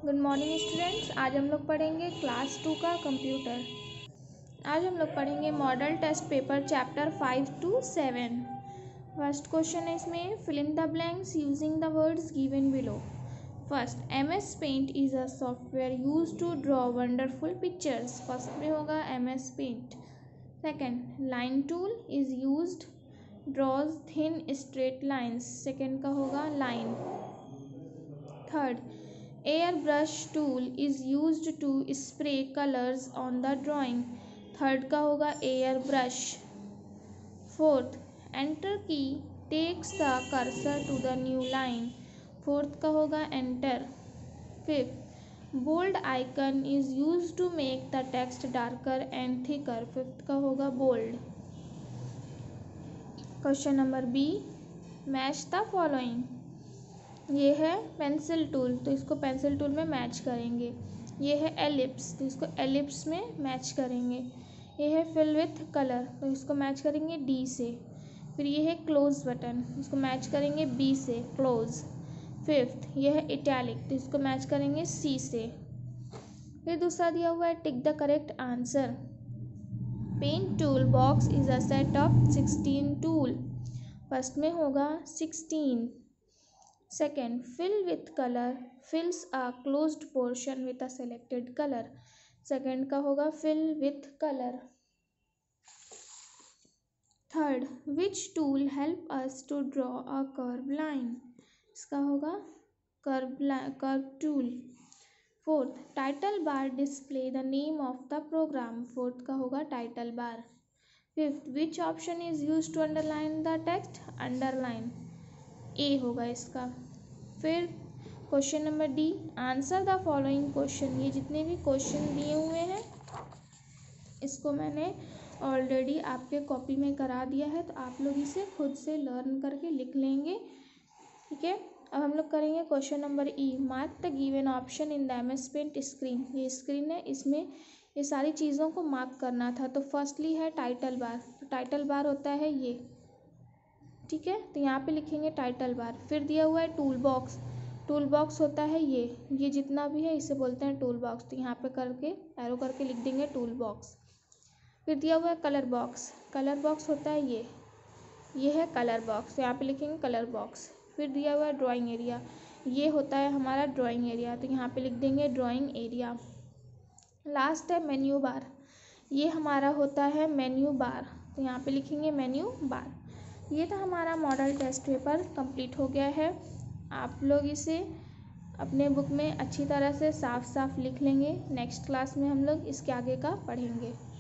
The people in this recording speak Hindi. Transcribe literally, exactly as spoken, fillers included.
Good morning students. आज हम लोग पढ़ेंगे क्लास टू का कंप्यूटर। आज हम लोग पढ़ेंगे model test paper chapter five two seven. First question है इसमें, fill in the blanks using the words given below. First, M S paint is a software use to draw wonderful pictures. First में होगा M S paint. Second, line tool is used draws thin straight lines. Second का होगा line. Third, air brush tool is used to spray colours on the drawing. Third का होगा air brush. Fourth, enter key takes the cursor to the new line. Fourth का होगा enter. Fifth, bold icon is used to make the text darker and thicker. Fifth का होगा bold. Question number B, match the following. ये है पेंसिल टूल, तो इसको पेंसिल टूल में मैच करेंगे। ये है एलिप्स, तो इसको एलिप्स में मैच करेंगे। ये है फिल विथ कलर, तो इसको मैच करेंगे डी से। फिर ये है क्लोज बटन, इसको मैच करेंगे बी से, क्लोज। फिफ्थ, ये है इटैलिक, तो इसको मैच करेंगे सी से। फिर दूसरा दिया हुआ है tick the correct answer. Paint tool box is a set of sixteen tool. First में होगा sixteen. Second, fill with color fills a closed portion with a selected color. Second का होगा fill with color. Third, which tool help us to draw a curved line? इसका होगा curve curve tool. Fourth, title bar display the name of the program. Fourth का होगा title bar. Fifth, which option is used to underline the text? Underline. ए होगा इसका। फिर question number D, answer the following question. ये जितने भी क्वेश्चन दिए हुए हैं इसको मैंने ऑलरेडी आपके कॉपी में करा दिया है, तो आप लोग इसे खुद से लर्न करके लिख लेंगे। ठीक है, अब हम लोग करेंगे question number E, mark the given option in the M S paint screen. ये स्क्रीन है, इसमें ये सारी चीज़ों को मार्क करना था। तो फर्स्टली है टाइटल बार, तो टाइटल बार होता है ये। ठीक है, तो यहाँ पे लिखेंगे टाइटल बार। फिर दिया हुआ है टूल बॉक्स, टूल बॉक्स होता है ये ये जितना भी है इसे बोलते हैं टूल बॉक्स, तो यहाँ पे करके एरो करके लिख देंगे टूल बॉक्स। फिर दिया हुआ है कलर बॉक्स, कलर बॉक्स होता है ये ये है कलर बॉक्स, तो यहाँ पे लिखेंगे कलर बॉक्स। फिर दिया हुआ है ड्राइंग एरिया, ये होता है हमारा ड्राइंग एरिया, तो यहाँ पे लिख देंगे ड्राइंग एरिया। लास्ट है मेन्यू बार, ये हमारा होता है मेन्यू बार, तो यहाँ पे लिखेंगे मेन्यू बार। ये था हमारा मॉडल टेस्ट पेपर कंप्लीट हो गया है। आप लोग इसे अपने बुक में अच्छी तरह से साफ साफ लिख लेंगे। नेक्स्ट क्लास में हम लोग इसके आगे का पढ़ेंगे।